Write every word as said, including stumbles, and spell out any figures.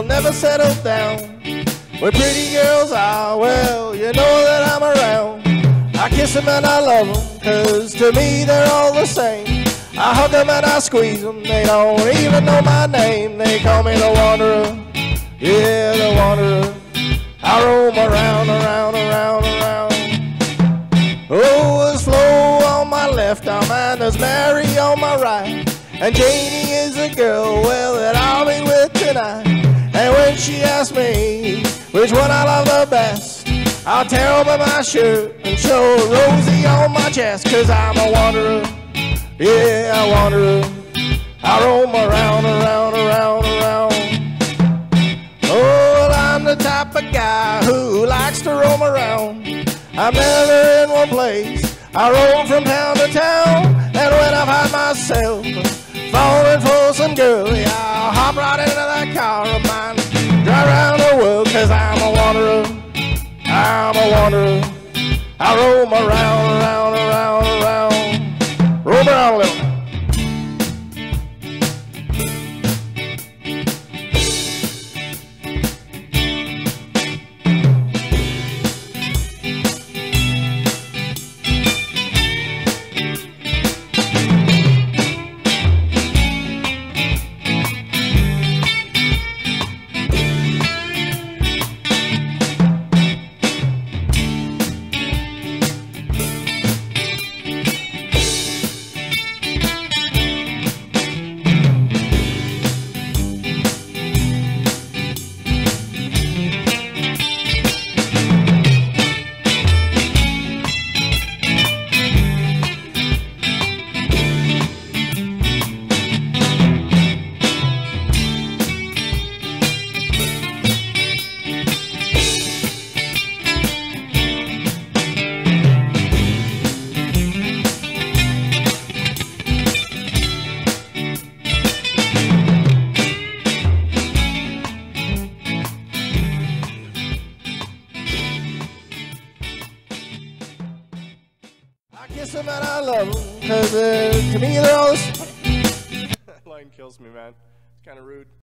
will never settle down. Where pretty girls are, well, you know that I'm around. I kiss them and I love them, cause to me they're all the same. I hug them and I squeeze them, they don't even know my name. They call me the wanderer, yeah, the wanderer. I roam around, around, around, around. Oh, there's Flo on my left arm and there's Mary on my right. And Janie is a girl, well, that I'll be with tonight. And when she asks me which one I love the best, I'll tear open my shirt and show Rosie on my chest. Cause I'm a wanderer, yeah, a wanderer. I roam around, around, around, around. Oh, I'm the type of guy who likes to roam around. I'm never in one place, I roam from town to town. And when I find myself falling for some girl, yeah, I'll hop right into that car of mine, drive around the world. Cause I'm a wanderer, I'm a wanderer. I roam around, around, around, around. Roam around a little. I kiss them and I love them, cause uh, to me they're all the same. That line kills me, man. It's kind of rude.